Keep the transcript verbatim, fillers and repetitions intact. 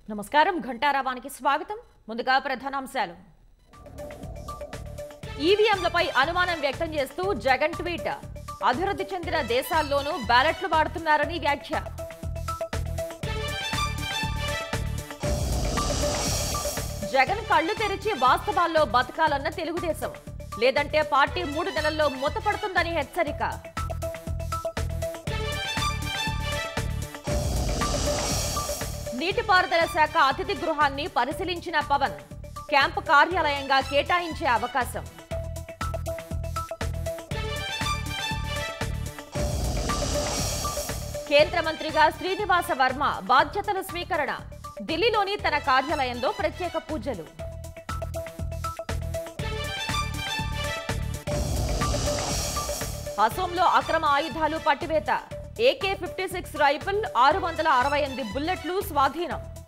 నమస్కారం ఘంటారావానికి స్వాగతం. ముందుగా ప్రధానాంశాలు. ఈవీఎంలపై అనుమానం వ్యక్తం చేస్తూ జగన్ ట్వీట్. అభివృద్ధి చెందిన దేశాల్లోనూ బ్యాలెట్లు వాడుతున్నారని వ్యాఖ్య. జగన్ కళ్లు తెరిచి వాస్తవాల్లో బతకాలన్న తెలుగుదేశం, లేదంటే పార్టీ మూడు నెలల్లో మూతపడుతుందని హెచ్చరిక. నీటిపారుదల శాఖ అతిథి గృహాన్ని పరిశీలించిన పవన్, క్యాంపు కార్యాలయంగా కేటాయించే అవకాశం. కేంద్ర మంత్రిగా శ్రీనివాస వర్మ బాధ్యతల స్వీకరణ. ఢిల్లీలోని తన కార్యాలయంలో ప్రత్యేక పూజలు. అసోంలో అక్రమ ఆయుధాలు పట్టివేత. ఏకే ఫిఫ్టీ సిక్స్ రైఫిల్, ఆరు వందల అరవై ఎనిమిది బుల్లెట్లు స్వాధీనం.